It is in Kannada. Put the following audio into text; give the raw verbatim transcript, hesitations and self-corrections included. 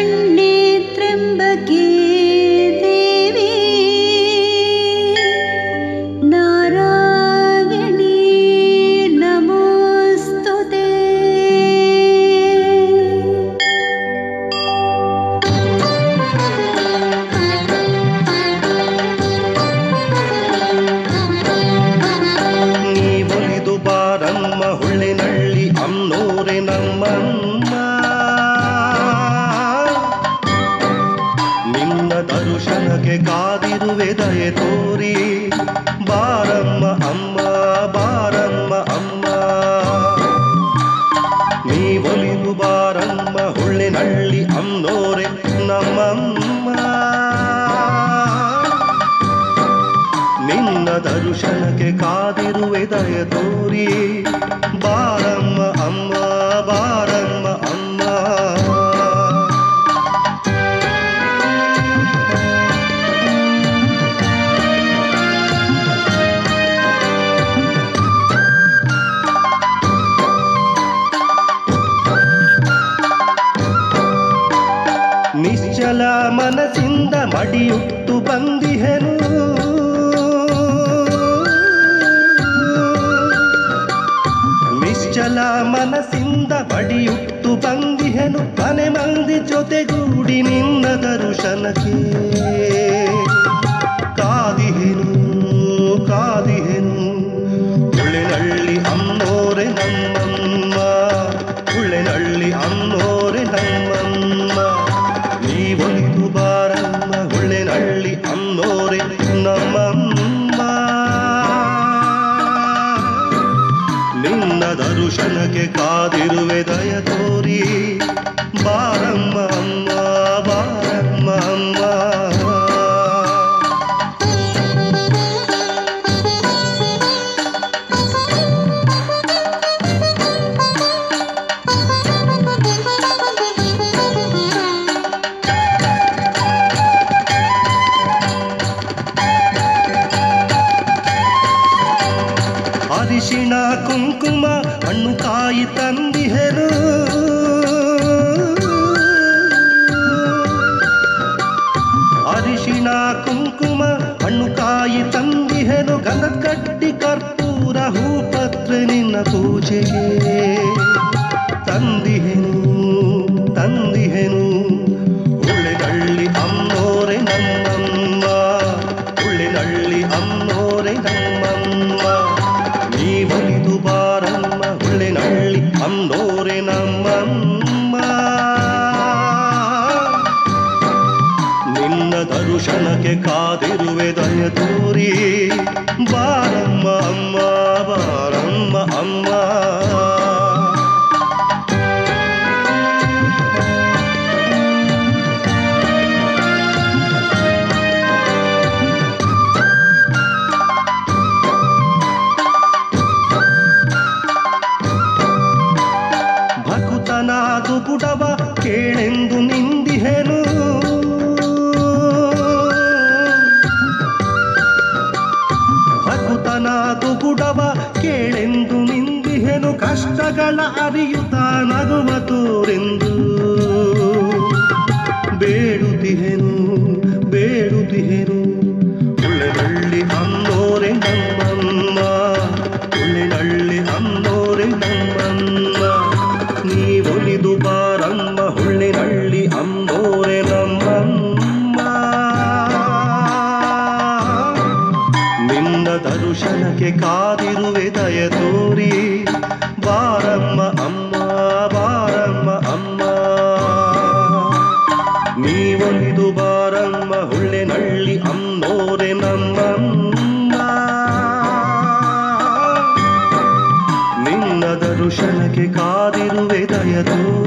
शरण्ये त्र्यम्बके देवी नारायणी नमोस्तुते। ನೀವೊಲಿದು ಬಾರಮ್ಮ ಹುಳ್ಳಿನಳ್ಳಿ ಅಮ್ಮನೋರೆ ನಮ್ಮಮ್ಮ, ನಿನ್ನ ದರ್ಶನಕ್ಕೆ ಕಾದಿರುವೆ ದಯೆ ತೋರಿ ಬಾರಮ್ಮ ಅಮ್ಮ ಬಾರಮ್ಮ ಅಮ್ಮ. ನೀವೊಲಿದು ಬಾರಮ್ಮ ಹುಳ್ಳಿನಳ್ಳಿ ಅಮ್ಮನೋರೆ ನಮ್ಮಮ್ಮ, ನಿನ್ನ ದರ್ಶನಕ್ಕೆ ಕಾದಿರುವೆ ದಯ ತೋರಿ ಬಾರಮ್ಮ ಅಮ್ಮ ಬಾರಮ್ಮ ಅಮ್ಮ. ನಿಶ್ಚಲ ಮನಸ್ಸಿಂದ ಮಡಿಯುಟ್ಟು ಬಂದಿಹೆನು, ನಿಶ್ಚಲ ಮನಸ್ಸಿಂದ ಬಡಿಯುಟ್ಟು ಬಂದಿಹೆನು, ಮನೆ ಮಂದಿ ಜೊತೆಗೂಡಿ ನಿನ್ನ ದರ್ಶನಕ್ಕೆ ಕಾದಿಹೆನು ಕಾದಿಹೆನು. ಹುಳ್ಳಿನಳ್ಳಿ ಅಮ್ಮನೋರೆ ನಮ್ಮಮ್ಮ, ಹುಳ್ಳಿನಳ್ಳಿ ಅಮ್ಮನೋರೆ ನಮ್ಮಮ್ಮ. ನೀವೊಲಿದು ಬಾರಮ್ಮ ಹುಳ್ಳಿನಳ್ಳಿ ಅಮ್ಮನೋರೆ ನಮ್ಮಮ್ಮ, ನಿನ್ನ ದರ್ಶನಕ್ಕೆ ಕಾದಿರುವೆ ದಯ ತೋರಿ ಬಾರಮ್ಮ ಅಮ್ಮ ಬಾರಮ್ಮ ಅಮ್ಮ. ಅರಿಶಿಣ ಕುಂಕುಮ ಹಣ್ಣು ಕಾಯಿ ತಂದಿಹೆನು, ಅರಿಶಿಣ ಕುಂಕುಮ ಹಣ್ಣು ಕಾಯಿ ತಂದಿಹೆನು, ಗಂಧದ ಕಡ್ಡಿ ಕರ್ಪೂರ ಹೂಪತ್ರೆ ನಿನ್ನ ಪೂಜೆಗೆ ತಂದಿಹೆನು ತಂದಿಹೆನು. ಹುಳ್ಳಿನಳ್ಳಿ ಅಮ್ಮನೋರೆ ನಮ್ಮಮ್ಮ, ಹುಳ್ಳಿನಳ್ಳಿ ಅಮ್ಮನೋರೆ ನಮ್ಮಮ್ಮ. ನೀವೊಲಿದು ಬಾರಮ್ಮ ಹುಳ್ಳಿನಳ್ಳಿ ಅಮ್ಮನೋರೆ ನಮ್ಮಮ್ಮ, ನಿನ್ನ ದರ್ಶನಕ್ಕೆ ಕಾದಿರುವೆ ದಯ ತೋರಿ ಬಾರಮ್ಮ ಅಮ್ಮ ಬಾರಮ್ಮ ಅಮ್ಮ. ಭಕುತನಾದು ಗುಡವ ಕೇಳೆಂದು ನಿಂದಿಹೆನು, ಭಕುತನಾದು ಗುಡವ ಕೇಳೆಂದು ನಿಂದಿಹೆನು, ಕಷ್ಟಗಳ ಅರಿಯುತ್ತ ನಗುವ ತೋರೆಂದು ಬೇಡುತ್ತಿಹೆನು ಬೇಡುತ್ತಿಹೆನು. ಹುಳ್ಳಿನಳ್ಳಿ ಅಮ್ಮನೋರೆ ನಮ್ಮಮ್ಮ, ಹುಳ್ಳಿನಳ್ಳಿ ಅಮ್ಮನೋರೆ ನಮ್ಮಮ್ಮ. ನೀವೊಲಿದು ಬಾರಮ್ಮ ಹುಳ್ಳಿನಳ್ಳಿ ಅಮ್ಮನೋರೆ ನಮ್ಮಮ್ಮ, ನಿನ್ನ ದರ್ಶನಕ್ಕೆ ಕಾದಿರುವೆ ದಯ ತೋರಿ ಬಾರಮ್ಮ ಅಮ್ಮ ಬಾರಮ್ಮ ಅಮ್ಮ. ನೀವೊಲಿದು ಬಾರಮ್ಮ ಹುಳ್ಳಿನಳ್ಳಿ ಅಮ್ಮನೋರೆ ನಮ್ಮಮ್ಮ, ನಿನ್ನ ದರ್ಶನಕ್ಕೆ ಕಾದಿರುವೆ ದಯ ತೋರಿ